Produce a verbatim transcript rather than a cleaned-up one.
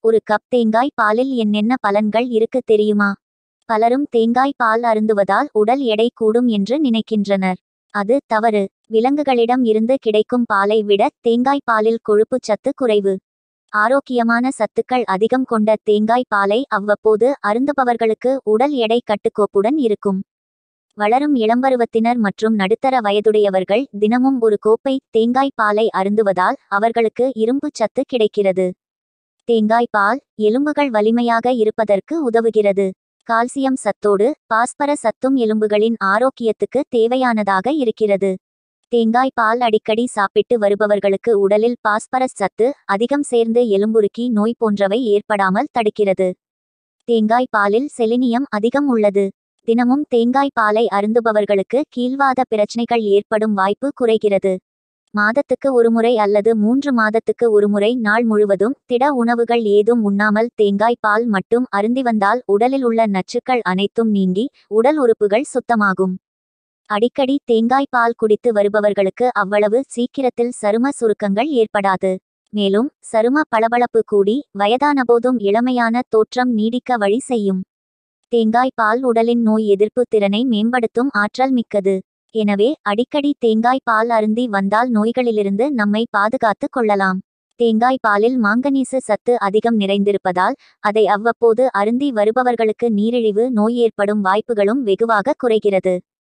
ஒரு கப் தேங்காய் பாலில் என்னென்ன பலன்கள் இருக்கு தெரியுமா? பலரும் தேங்காய் பால் அருந்துவதால் உடல் எடை கூடும் என்று நினைக்கின்றனர். அது தவறு. விலங்குகளிடம் இருந்து கிடைக்கும் பாலை விட தேங்காய் பாலில் கொழுப்பு சத்து குறைவு. ஆரோக்கியமான சத்துக்கள் அதிகம் கொண்ட தேங்காய் பாலை அவ்வப்போது அருந்துபவர்களுக்கு உடல் எடை கட்டுக்கோப்புடன் இருக்கும். வளரும் இளம்பருவத்தினர் மற்றும் நடுத்தர வயதுடையவர்கள் தினமும் ஒரு கோப்பை தேங்காய் பாலை அருந்துவதால் அவர்களுக்கு இரும்பு சத்து கிடைக்கிறது. தேங்காய் பால் எலும்புகள் வலிமையாக இருப்பதற்கு உதவுகிறது. கால்சியம் சத்தோடு பாஸ்பர சத்தும் எலும்புகளின் ஆரோக்கியத்துக்கு தேவையானதாக இருக்கிறது. தேங்காய் பால் அடிக்கடி சாப்பிட்டு வருபவர்களுக்கு உடலில் பாஸ்பரஸ் சத்து அதிகம் சேர்ந்து எலும்புருக்கி நோய் போன்றவை ஏற்படாமல் தடுக்கிறது. தேங்காய் பாலில் செலினியம் அதிகம் உள்ளது. தினமும் தேங்காய் பாலை அருந்துபவர்களுக்கு கீழ்வாத பிரச்சனைகள் ஏற்படும் வாய்ப்பு குறைகிறது. மாதத்துக்கு ஒருமுறை அல்லது மூன்று மாதத்துக்கு ஒருமுறை நாள் முழுவதும் திட உணவுகள் ஏதும் உண்ணாமல் தேங்காய் பால் மட்டும் அருந்தி வந்தால் உடலில் உள்ள நச்சுக்கள் அனைத்தும் நீங்கி உடல் உறுப்புகள் சுத்தமாகும். அடிக்கடி தேங்காய் பால் குடித்து வருபவர்களுக்கு அவ்வளவு சீக்கிரத்தில் சரும சுருக்கங்கள் ஏற்படாது. மேலும் சரும பளபளப்பு கூடி வயதான போதும் இளமையான தோற்றம் நீடிக்க வழி செய்யும். தேங்காய் பால் உடலின் நோய் எதிர்ப்பு திறனை மேம்படுத்தும் ஆற்றல் மிக்கது. எனவே அடிக்கடி தேங்காய் பால் அருந்தி வந்தால் நோய்களிலிருந்து நம்மை பாதுகாத்து கொள்ளலாம். தேங்காய் பாலில் மாங்கனீசு சத்து அதிகம் நிறைந்திருப்பதால் அதை அவ்வப்போது அருந்தி வருபவர்களுக்கு நீரிழிவு நோய் ஏற்படும் வாய்ப்புகளும் வெகுவாக குறைகிறது.